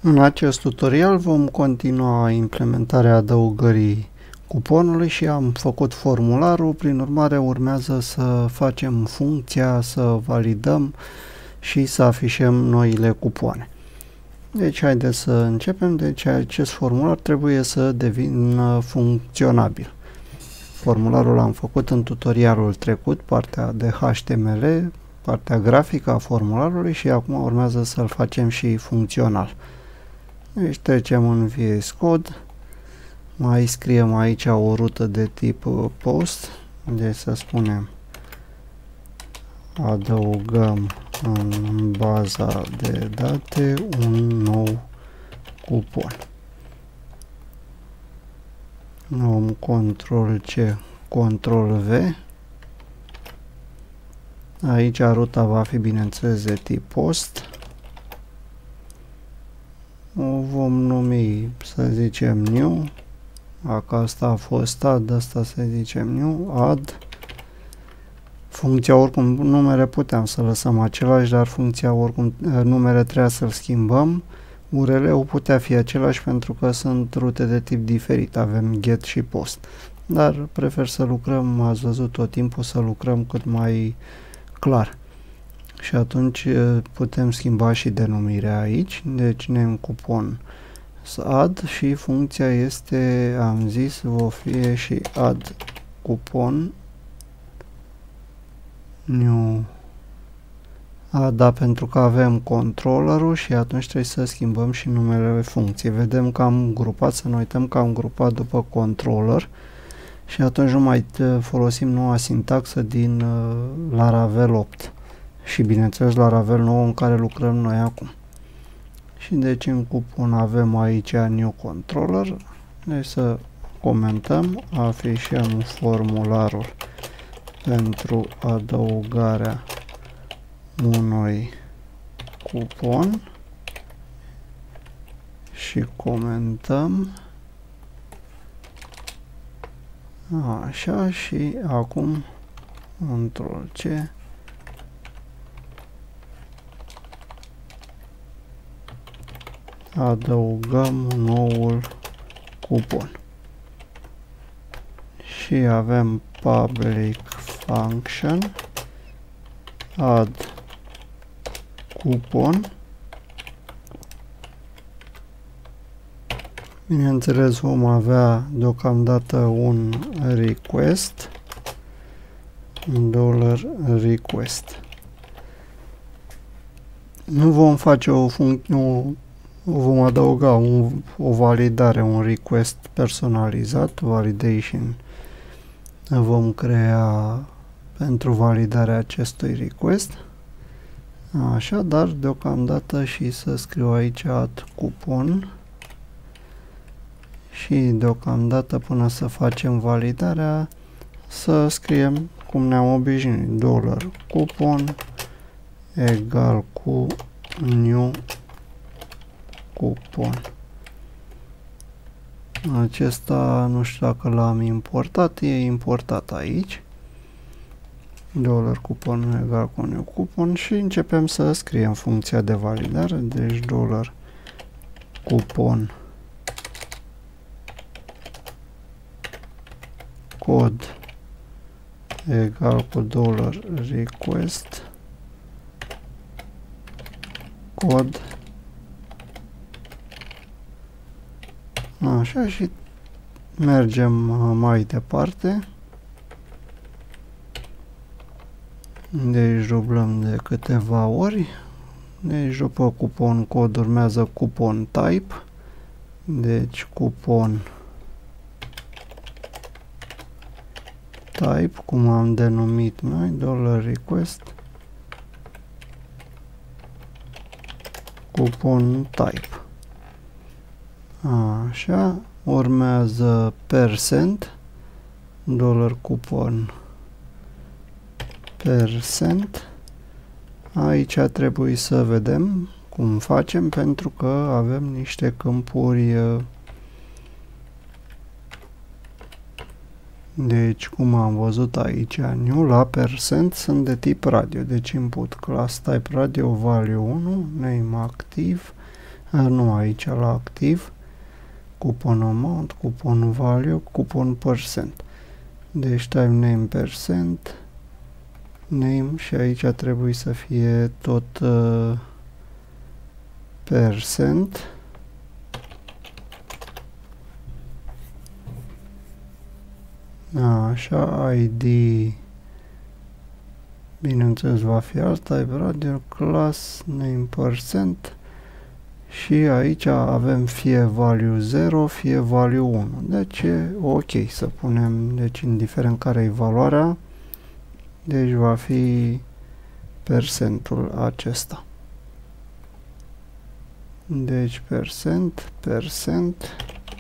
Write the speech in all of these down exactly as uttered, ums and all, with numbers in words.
În acest tutorial vom continua implementarea adăugării cuponului și am făcut formularul, prin urmare urmează să facem funcția, să validăm și să afișăm noile cupoane. Deci haideți să începem. Deci acest formular trebuie să devină funcționabil. Formularul l-am făcut în tutorialul trecut, partea de H T M L, partea grafică a formularului, și acum urmează să-l facem și funcțional. Deci trecem în V S Code, mai scriem aici o rută de tip post, deci să spunem adăugăm în baza de date un nou cupon. Luăm control C, control V. Aici ruta va fi, bineînțeles, de tip post. O vom numi, să zicem, new. Dacă asta a fost add, asta să zicem new, add. Funcția, oricum, numere puteam să lăsăm același, dar funcția, oricum, numere trebuia să-l schimbăm. U R L-ul putea fi același pentru că sunt rute de tip diferit, avem get și post. Dar prefer să lucrăm, ați văzut tot timpul, să lucrăm cât mai clar. Și atunci putem schimba și denumirea aici, deci name cupon să add și funcția este, am zis, va fi și add cupon new. A, da, pentru că avem controllerul și atunci trebuie să schimbăm și numele funcției. Vedem că am grupat, să ne uităm că am grupat după controller și atunci nu mai folosim noua sintaxă din uh, Laravel opt. Și bineînțeles Laravel nouă în care lucrăm noi acum. Și deci în cupon avem aici new controller. Deci să comentăm, afișăm formularul pentru adăugarea unui cupon și comentăm așa și acum control C, adăugăm noul cupon și avem public function add cupon. Bineînțeles vom avea deocamdată un request, dollar request. Nu vom face o funcție, vom adăuga un, o validare, un request personalizat, validation vom crea pentru validarea acestui request. Așa, dar deocamdată și să scriu aici add cupon și deocamdată până să facem validarea să scriem cum ne-am obișnuit, dollar cupon egal cu new cupon. Acesta nu știu dacă l-am importat, e importat aici. Dollar cupon egal cu new cupon și începem să scriem funcția de validare, deci dollar cupon cod egal cu dollar request cod. Așa, și mergem mai departe. Deci dublăm de câteva ori. Deci după cupon cod urmează cupon type. Deci cupon type, cum am denumit noi, dollar request cupon type. Așa, urmează percent, dollar cupon percent. Aici trebuie să vedem cum facem, pentru că avem niște câmpuri. Deci, cum am văzut aici, new la percent sunt de tip radio. Deci input class type radio value unu, name active. nu aici la activ, coupon amount, coupon value, coupon percent. Deci time name percent, name și aici trebuie să fie tot uh, percent. Așa, I D, bineînțeles va fi alt, type radial, class, name percent și aici avem fie value zero, fie value unu. Deci e ok să punem, deci indiferent care e valoarea, deci va fi percentul acesta. Deci percent, percent.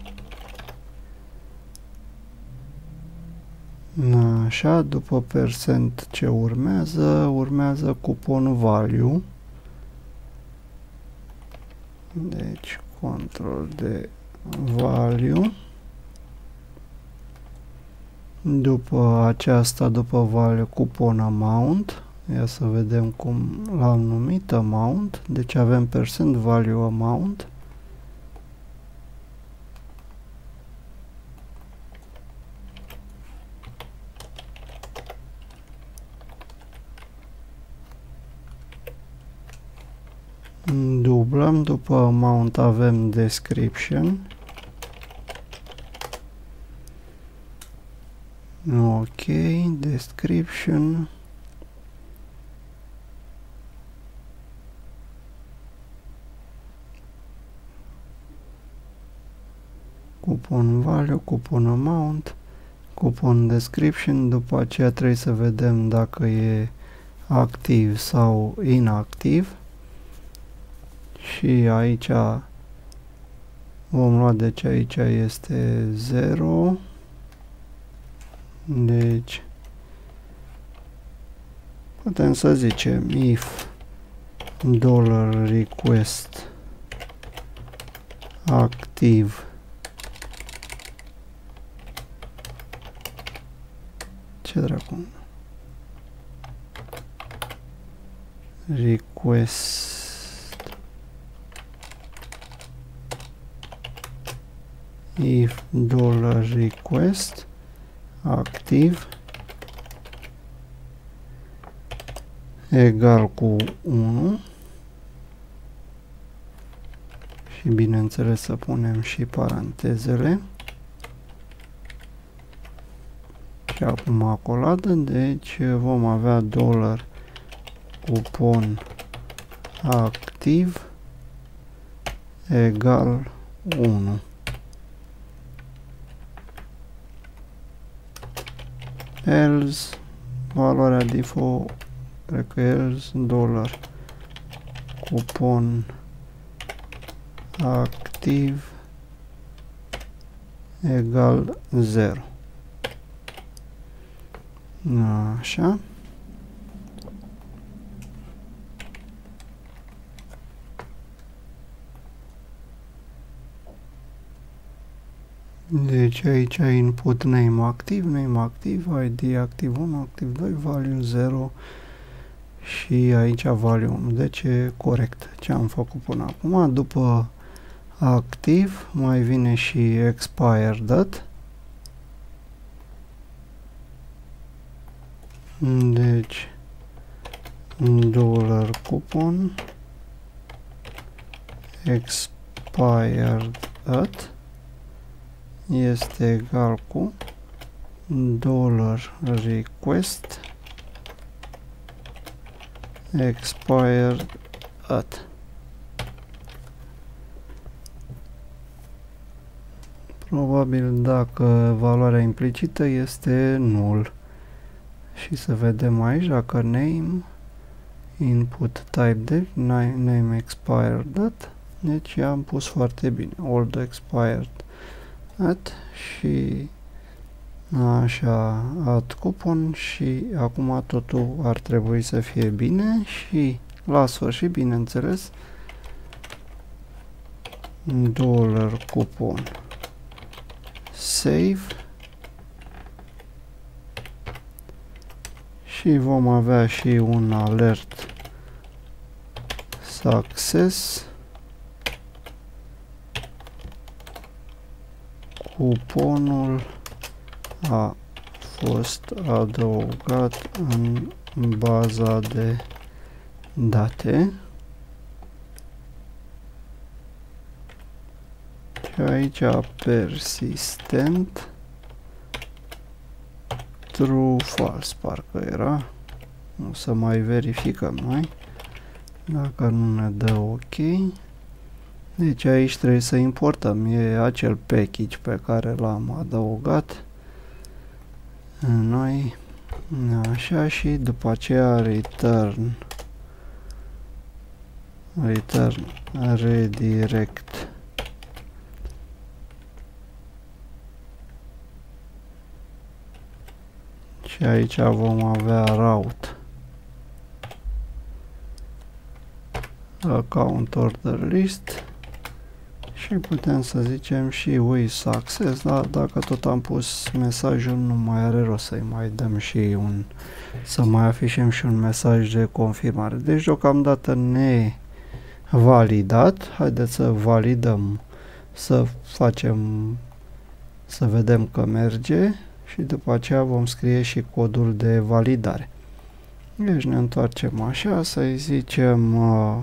Așa, după percent ce urmează? Urmează coupon value. Deci control de value. După aceasta, după value, coupon amount. Ia să vedem cum l-am numit, amount. Deci avem percent value amount. Dublăm, după amount avem description. Ok, description. Coupon value, coupon amount, coupon description. După aceea trebuie să vedem dacă e activ sau inactiv. Și aici vom lua, deci aici este zero. Deci putem să zicem if dollar request activ ce dracu request if dollar request activ egal cu unu și bineînțeles să punem și parantezele și acum acoladă, deci vom avea dollar coupon activ egal unu. Else, valoarea default, cred că else, dollar, cupon activ egal zero. Așa. Deci aici input name activ, name activ, I D activ unu, activ doi, value zero și aici value unu. Deci e corect ce am făcut până acum. După activ mai vine și expire date. Deci dollar coupon expired at este egal cu dollar request expired at. Probabil dacă valoarea implicită este null. Și să vedem aici dacă name input type de name expired at, deci am pus foarte bine old expired at și așa at coupon și acum totul ar trebui să fie bine și la sfârșit bineînțeles dollar coupon save și vom avea și un alert success cuponul a fost adăugat în baza de date. Și aici persistent true false parcă era. O să mai verificăm noi dacă nu ne dă ok. Deci aici trebuie să importăm, e acel package pe care l-am adăugat noi, așa, și după aceea return return redirect și aici vom avea route account order list și putem să zicem și with success, dar dacă tot am pus mesajul, nu mai are rost să-i mai dăm și un, să mai afișăm și un mesaj de confirmare. Deci deocamdată nevalidat. Haideți să validăm, să facem, să vedem că merge și după aceea vom scrie și codul de validare. Deci ne întoarcem așa, să-i zicem uh,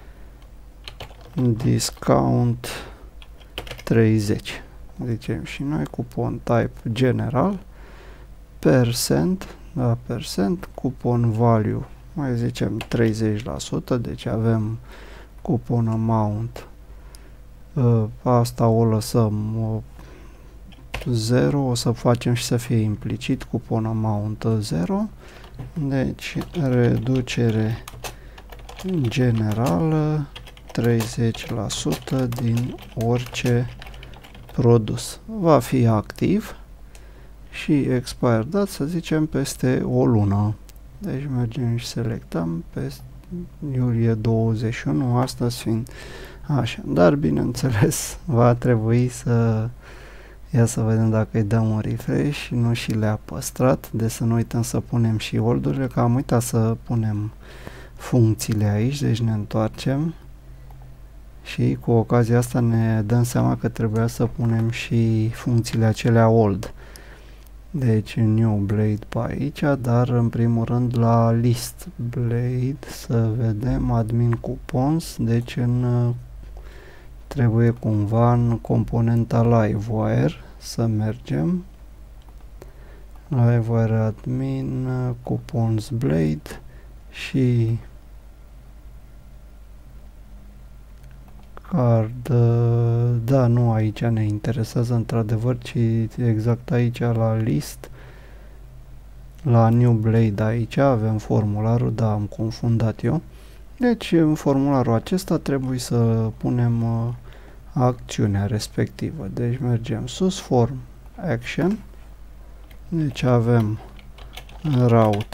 discount treizeci. Zicem și noi cupon type general, percent, da, percent, cupon value, mai zicem treizeci la sută, deci avem cupon amount, uh, asta o lăsăm uh, zero, o să facem și să fie implicit cupon amount zero, deci reducere generală treizeci la sută din orice produs. Va fi activ și expire date, să zicem, peste o lună. Deci mergem și selectăm pe iulie douăzeci și unu, astăzi fiind așa. Dar bineînțeles va trebui să ia să vedem dacă îi dăm un refresh și nu și le-a păstrat, de să nu uităm să punem și oldurile, că am uitat să punem funcțiile aici, deci ne întoarcem și cu ocazia asta ne dăm seama că trebuia să punem și funcțiile acelea old. Deci new blade pe aici, dar în primul rând la list blade să vedem admin coupons, deci în trebuie cumva în componenta livewire să mergem. Livewire admin coupons blade și card, da, nu aici ne interesează într-adevăr, ci exact aici la list, la new blade aici avem formularul, da, am confundat eu. Deci în formularul acesta trebuie să punem uh, acțiunea respectivă. Deci mergem sus, form, action, deci avem route,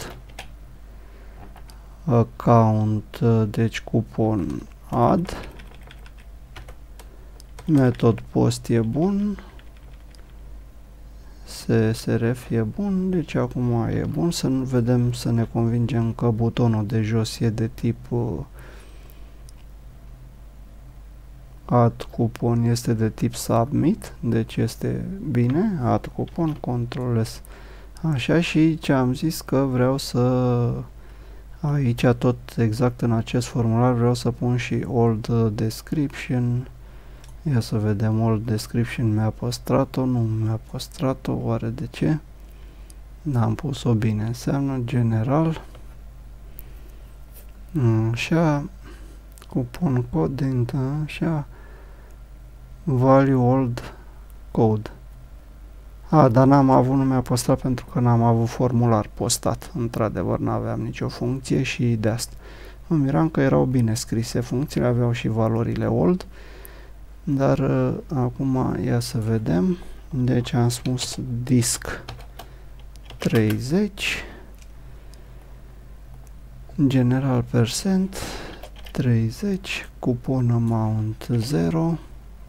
account, deci cupon add, metod post e bun, S S R F e bun, deci acum e bun. Să nu vedem, să ne convingem că butonul de jos e de tip uh, add cupon, este de tip submit, deci este bine, add cupon, control S. Așa, și ce am zis că vreau să, aici tot exact în acest formular vreau să pun și old description. Ia să vedem, old description mi-a păstrat-o, nu mi-a păstrat-o, oare de ce? N-am pus-o bine, înseamnă general. Așa, cupon code, așa, value old code. A, dar n-am avut, nu mi-a păstrat pentru că n-am avut formular postat. Într-adevăr, n-aveam nicio funcție și de asta. Mă miram că erau bine scrise funcțiile, aveau și valorile old. Dar uh, acum ia să vedem. Deci am spus disc treizeci, general percent treizeci, cupon amount zero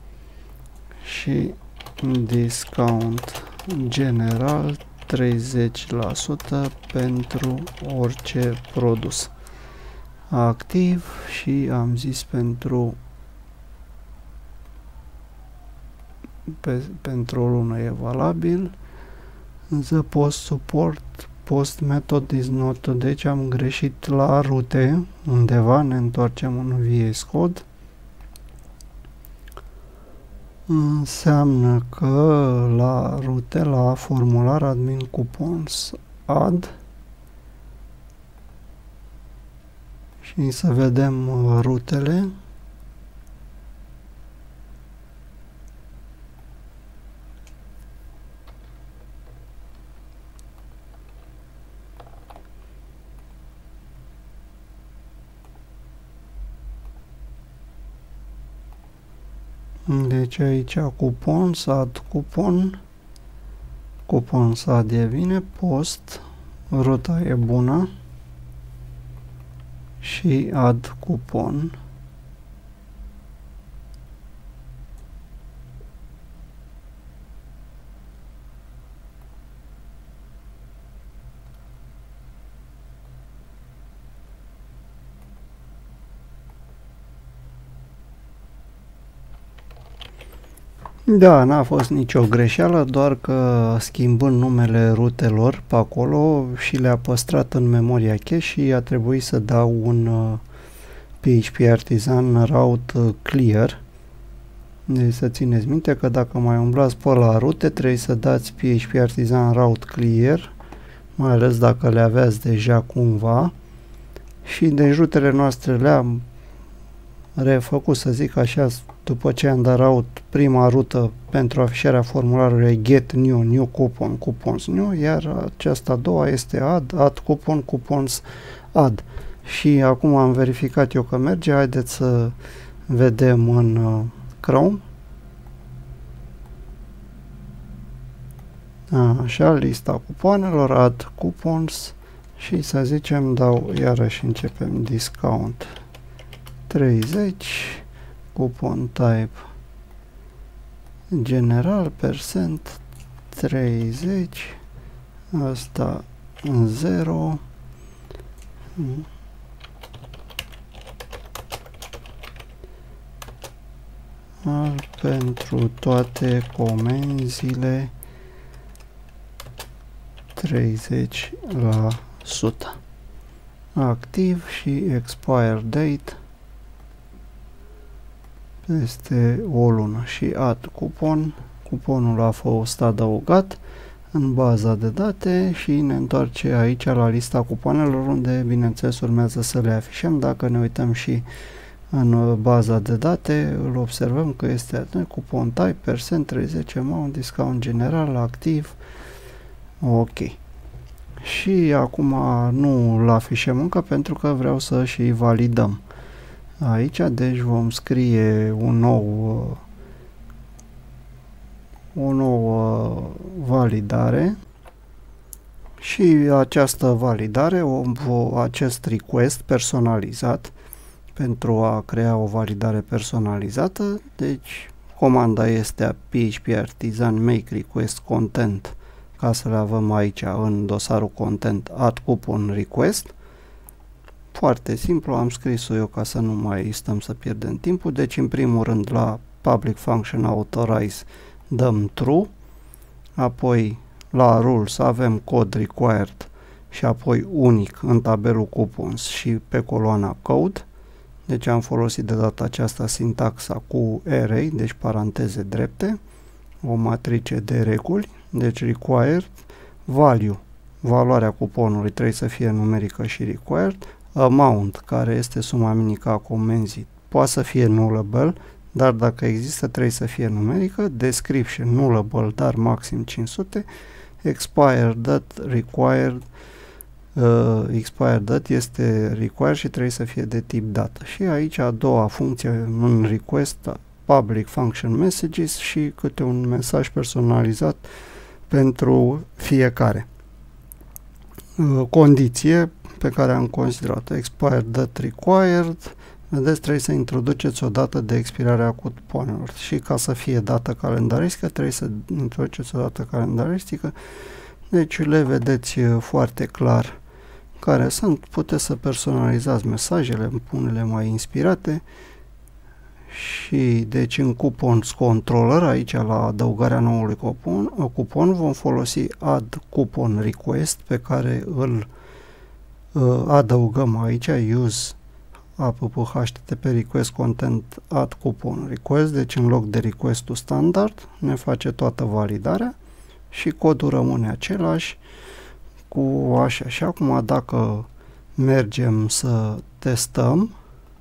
și discount general treizeci la sută pentru orice produs. Activ și am zis pentru pe, pentru o lună e valabil. The post support post method is not, deci am greșit la rute undeva, ne întoarcem în V S Code. Înseamnă că la rute, la formular admin coupons add și să vedem rutele. Deci aici cupon, să add cupon, cupon să add e bine, post, ruta e bună și add cupon. Da, n-a fost nicio greșeală, doar că schimbând numele rutelor pe acolo și le-a păstrat în memoria cache și a trebuit să dau un uh, P H P Artisan route clear. Deci să țineți minte că dacă mai umblați pe la rute, trebuie să dați P H P Artisan route clear, mai ales dacă le aveați deja cumva. Și deci rutele noastre le-am refăcut, să zic așa, după ce am dat route, prima rută pentru afișarea formularului get new, new coupon, coupons new, iar aceasta a doua este add, add coupon, coupons add. Și acum am verificat eu că merge, haideți să vedem în uh, Chrome. Așa, lista cupoanelor, add coupons și să zicem dau, iarăși începem discount treizeci, coupon type general, percent treizeci, asta zero, pentru toate comenzile treizeci la sută. Activ și expire date este o lună și add cupon. Cuponul a fost adăugat în baza de date și ne întoarce aici la lista cupoanelor, unde bineînțeles urmează să le afișăm. Dacă ne uităm și în baza de date, îl observăm că este cupon type, percent treizeci, amount, discount general, activ. Ok. Și acum nu îl afișăm încă pentru că vreau să și validăm. Aici, deci vom scrie un nou o nouă validare și această validare, o, acest request personalizat pentru a crea o validare personalizată, deci comanda este a P H P Artisan make request content, ca să le avem aici în dosarul content add coupon request. Foarte simplu, am scris-o eu ca să nu mai stăm să pierdem timpul. Deci în primul rând la public function authorize dăm true, apoi la rules avem code required și apoi unic în tabelul coupons și pe coloana code. Deci am folosit de data aceasta sintaxa cu array, deci paranteze drepte, o matrice de reguli, deci required, value, valoarea cuponului trebuie să fie numerică și required, amount, care este suma minică a comenzii, poate să fie nullable, dar dacă există trebuie să fie numerică, description nullable, dar maxim cinci sute, expired date, required, uh, expired date este required și trebuie să fie de tip dată. Și aici a doua funcție în request, public function messages și câte un mesaj personalizat pentru fiecare. Uh, condiție pe care am considerat expired date required, vedeți, trebuie să introduceți o dată de expirare a cuponelor și ca să fie dată calendaristică trebuie să introduceți o dată calendaristică, deci le vedeți foarte clar care sunt, puteți să personalizați mesajele, unele mai inspirate și deci în coupons controller, aici la adăugarea noului cupon, cupon vom folosi add coupon request pe care îl uh, adăugăm aici, use app H T T P request content add coupon request, deci în loc de request-ul standard ne face toată validarea și codul rămâne același cu așa. Și acum dacă mergem să testăm,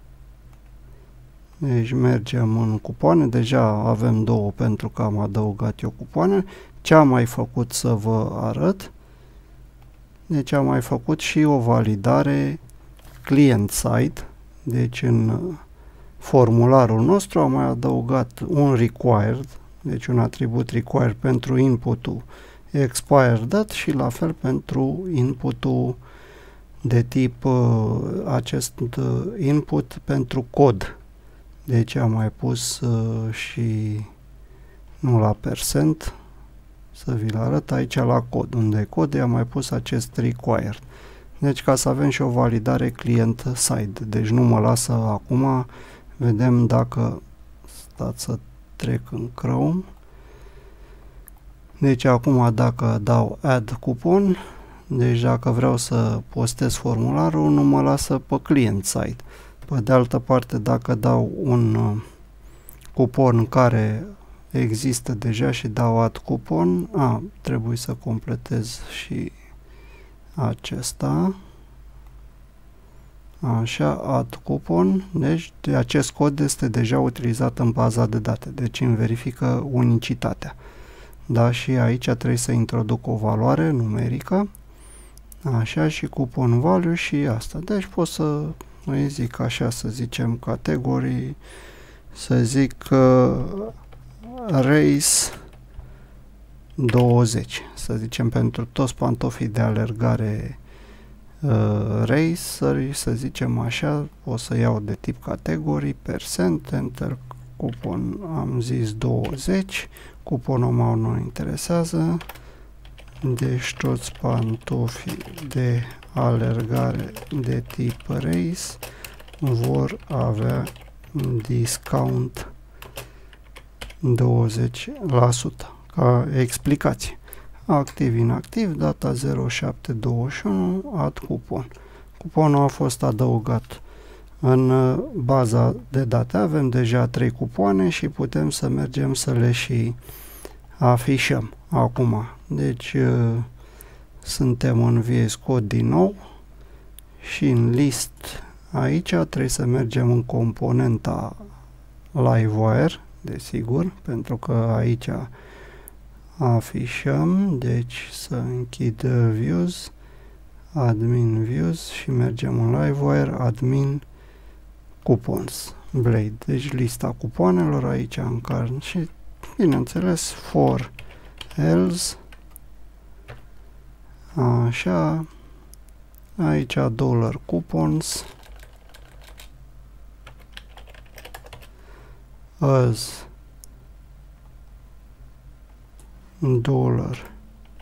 deci mergem în cupoane, deja avem două pentru că am adăugat eu cupoane. Ce am mai făcut să vă arăt? Deci am mai făcut și o validare client-side, deci în formularul nostru am mai adăugat un required, deci un atribut required pentru inputul expire date și la fel pentru inputul de tip uh, acest uh, input pentru cod. Deci am mai pus uh, și nu la percent, să vi-l arăt aici la cod, unde e cod, am mai pus acest required. Deci ca să avem și o validare client-side. Deci nu mă lasă acum, vedem dacă, stați să trec în Chrome. Deci acum dacă dau add coupon, deci dacă vreau să postez formularul, nu mă lasă pe client-side. Pe de altă parte, dacă dau un uh, cupon care există deja și dau add coupon, a, trebuie să completez și acesta. Așa, add coupon, deci de acest cod este deja utilizat în baza de date, deci îmi verifică unicitatea. Da, și aici trebuie să introduc o valoare numerică, așa, și coupon value și asta. Deci pot să îi zic așa, să zicem categorii, să zic uh, race douăzeci, să zicem pentru toți pantofii de alergare uh, racer, să zicem așa, o să iau de tip categorii, percent, enter, cupon, am zis douăzeci, cuponul meu nu interesează, deci toți pantofii de alergare de tip race vor avea discount douăzeci la sută. Ca explicație. Activ, inactiv, data zero șapte douăzeci și unu, add cupon. Cuponul a fost adăugat în baza de date. Avem deja trei cupoane și putem să mergem să le și afișăm acum. Deci suntem în V S Code din nou și în list aici trebuie să mergem în componenta Livewire, desigur, pentru că aici afișăm, deci să închid views, admin views și mergem în Livewire, admin coupons, blade, deci lista cupoanelor aici în care și bineînțeles for else, așa, aici dollar coupons, as dollar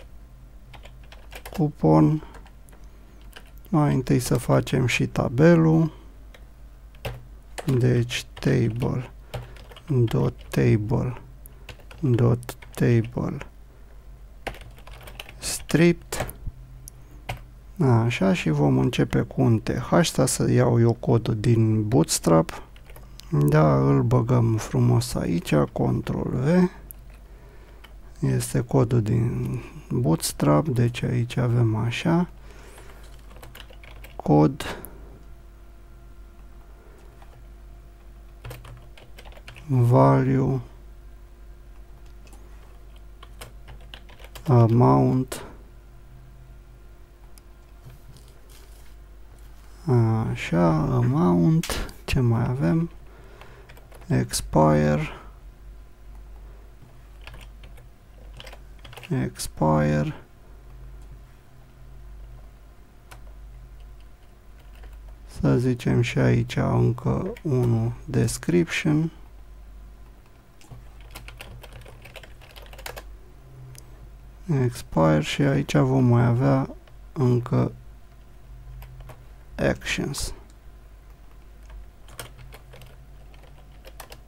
coupon. Mai întâi să facem și tabelul, deci table dot table dot table stripped, așa, și vom începe cu un th. Asta să iau eu codul din Bootstrap, da, îl băgăm frumos aici, control V, este codul din Bootstrap, deci aici avem așa, cod, value, amount, așa, amount, ce mai avem, expire, expire, să zicem și aici încă unul, description, expire, și aici vom mai avea încă actions.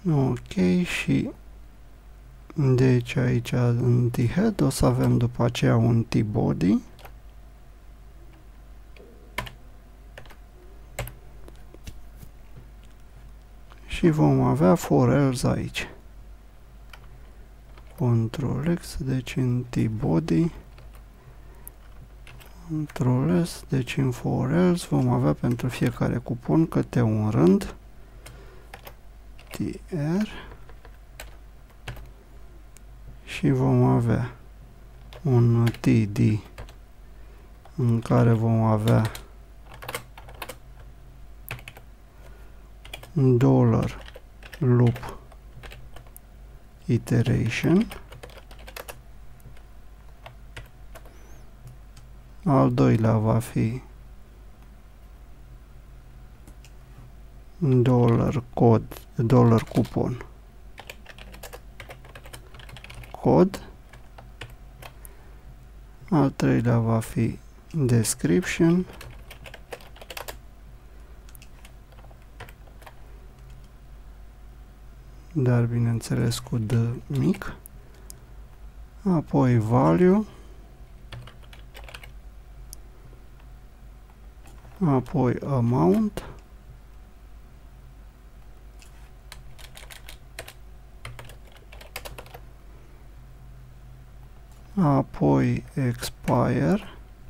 Ok, și deci aici în t-head o să avem după aceea un t-body. Și vom avea for else aici. control X, deci în t-body. control S, deci în for else vom avea pentru fiecare cupon câte un rând. tr. Și vom avea un td în care vom avea dollar loop iteration. Al doilea va fi dollar code, dollar cupon cod. Al treilea va fi description. Dar bineînțeles cu D mic. Apoi value. Apoi amount. Apoi expire.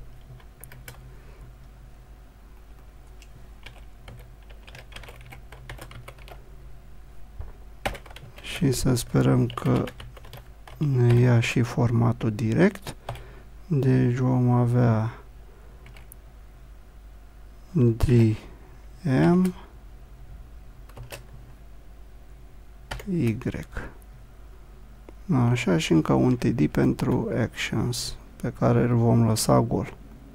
Și să sperăm că ne ia și formatul direct. Deci vom avea dm y. Așa, și încă un td pentru actions pe care îl vom lăsa gol.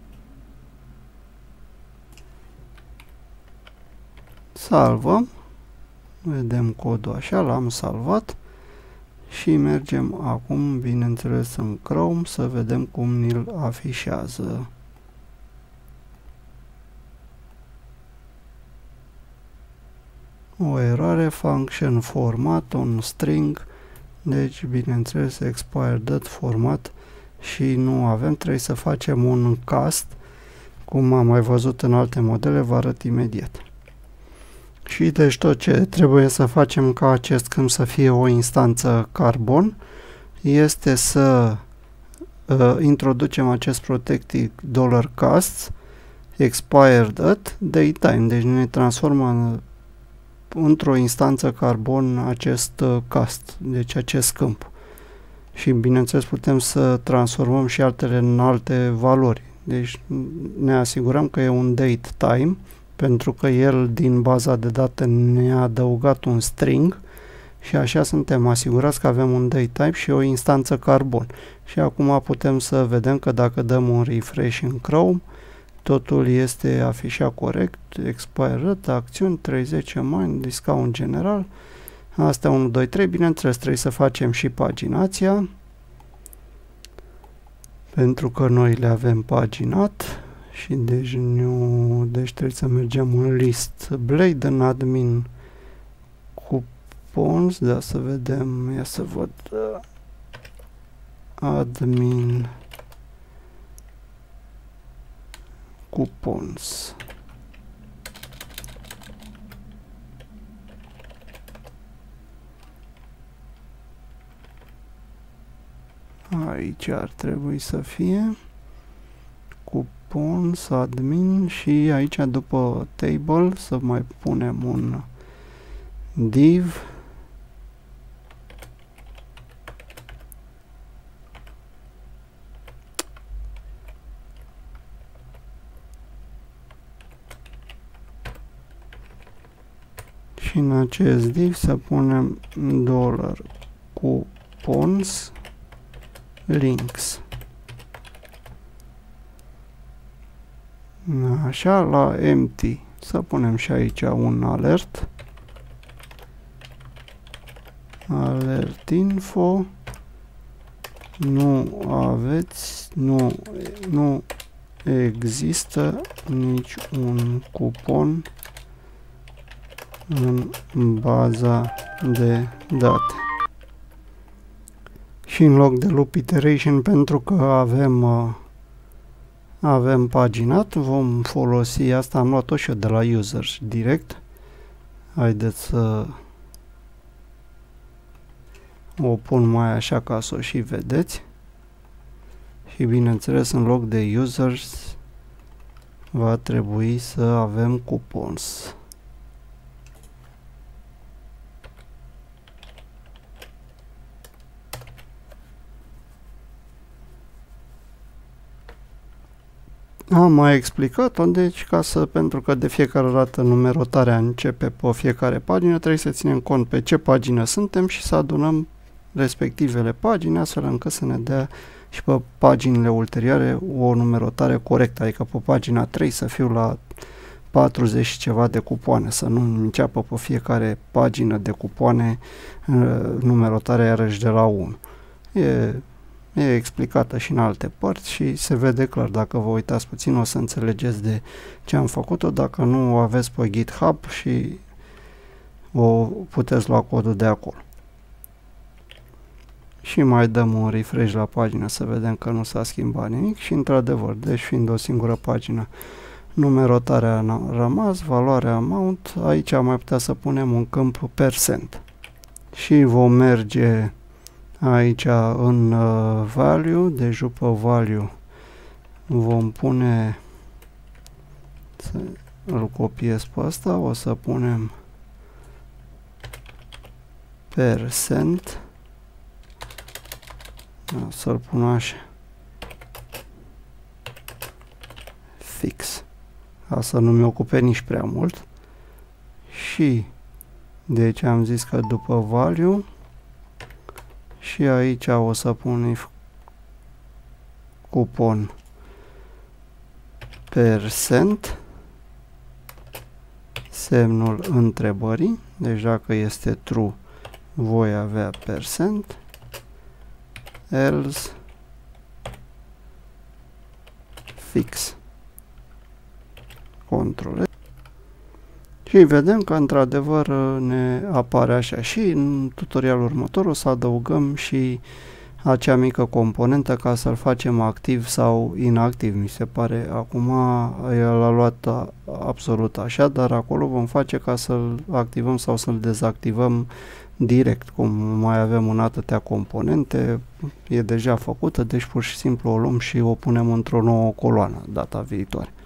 Salvăm. Vedem codul așa, l-am salvat și mergem acum, bineînțeles, în Chrome să vedem cum ni-l afișează. O eroare, function format, un string, deci, bineînțeles, expire dat format și nu avem, trebuie să facem un cast, cum am mai văzut în alte modele, vă arăt imediat. Și deci tot ce trebuie să facem ca acest câmp să fie o instanță carbon este să uh, introducem acest protected dollar casts expired at datetime, deci ne transformă într-o instanță carbon acest uh, cast, deci acest câmp. Și bineînțeles putem să transformăm și altele în alte valori. Deci ne asigurăm că e un datetime, pentru că el din baza de date ne-a adăugat un string și așa suntem asigurați că avem un datetype și o instanță carbon. Și acum putem să vedem că dacă dăm un refresh în Chrome, totul este afișat corect, expirat, acțiuni, treizeci mai, discount general, astea unu, doi, trei, bineînțeles trebuie să facem și paginația, pentru că noi le avem paginat. Și deci, nu, deci trebuie să mergem în list blade, în admin coupons, da, să vedem, ia să văd, uh, admin coupons. Aici ar trebui să fie coupons, admin și aici după table să mai punem un div și în acest div să punem dollar coupons links. Așa, la empty să punem și aici un alert, alert info, nu aveți, nu, nu există nici un cupon în baza de date. Și în loc de loop iteration, pentru că avem uh, avem paginat, vom folosi asta, am luat-o și eu de la users direct. Haideți să o pun mai așa ca să o și vedeți. Și bineînțeles, în loc de users va trebui să avem coupons. Am mai explicat-o, deci ca să, pentru că de fiecare dată numerotarea începe pe fiecare pagină, trebuie să ținem cont pe ce pagină suntem și să adunăm respectivele pagini, astfel încât să ne dea și pe paginile ulterioare o numerotare corectă, adică pe pagina trei să fiu la patruzeci și ceva de cupoane, să nu înceapă pe fiecare pagină de cupoane numerotarea iarăși de la unu. E E explicată și în alte părți și se vede clar. Dacă vă uitați puțin o să înțelegeți de ce am făcut-o. Dacă nu, o aveți pe GitHub și o puteți lua codul de acolo. Și mai dăm un refresh la pagină să vedem că nu s-a schimbat nimic și într-adevăr, deci fiind o singură pagină, numerotarea a rămas, valoarea amount, aici am mai putea să punem un câmp percent. Și vom merge aici în uh, value, deci după value vom pune, să îl copiez pe ăsta, o să punem percent, da, să-l pun așa, fix, ca să nu mi ocupe nici prea mult. Și deci am zis că după value și aici o să pun if cupon percent, semnul întrebării, deci dacă este true voi avea percent, else fix, control. Și vedem că într-adevăr ne apare așa. Și în tutorialul următor o să adăugăm și acea mică componentă ca să-l facem activ sau inactiv. Mi se pare acum el a luat absolut așa, dar acolo vom face ca să-l activăm sau să-l dezactivăm direct. Cum mai avem în atâtea componente, e deja făcută, deci pur și simplu o luăm și o punem într-o nouă coloană data viitoare.